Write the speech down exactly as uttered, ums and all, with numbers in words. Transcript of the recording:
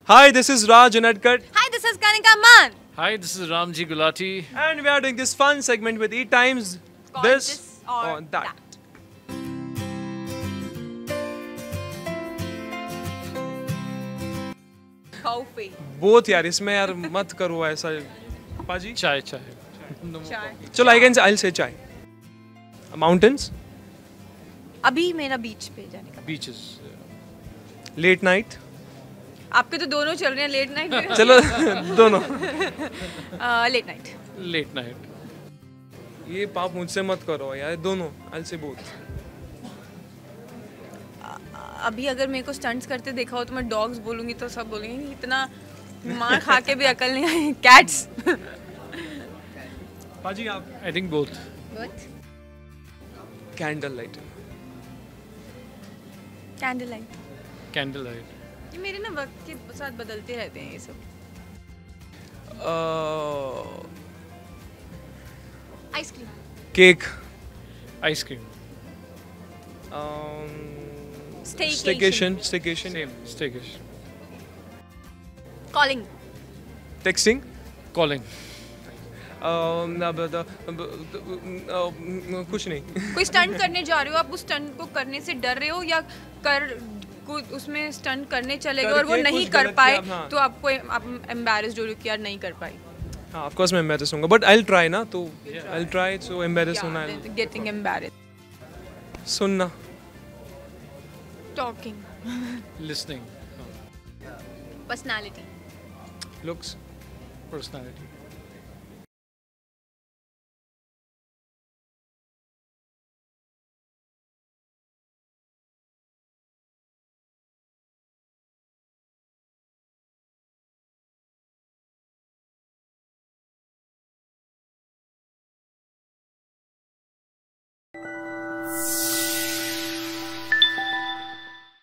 Hi, this is Raj Unadkat. Hi, this is Kanika Man. Hi, this is Ramji Gulati. And we are doing this fun segment with E Times. Called This, this or or that. Coffee. Both यार इसमें यार मत करो ऐसा पाजी Chai, chai. चाय. चलो I can I'll say chai. Mountains, अभी मेरा बीच पे जाने का. Beaches. late night. आपके तो दोनों चल रहे हैं लेट नाइट. चलो दोनों. Late night. Late night. ये पाप मुझसे मत करो यार दोनों. I'll say both. अभी अगर मेरे को स्टंट्स करते देखा हो तो मैं डॉग्स बोलूंगी तो सब बोलेंगे इतना मार खा के भी अकल नहीं आई. कैट्स. पाजी आप I think both. candle light. Candle light. Candlelight. ये मेरे ना वक्त के साथ बदलते रहते हैं ये सब. Uh, ice cream. cake. Ice cream. Um, Staycation. staycation. Staycation. Same. Staycation. Calling. Texting. Calling. Um, अब- अब- अब- अब- कुछ नहीं. कोई स्टंट करने जा रहे हो आप उस स्टंट को करने से डर रहे हो या कर कुछ उसमें स्टंट करने चले गए और वो करके नहीं कुछ कर गलत पाए किया, हाँ. तो आपको आप एम्बैरेस्ड हो रहे हो कि यार नहीं कर पाई. हाँ, of course मैं embarrass होऊंगा, but I'll try ना तो I'll try so embarrass होना है. Getting embarrassed. सुनना. Talking. Listening. Personality. Looks. Personality.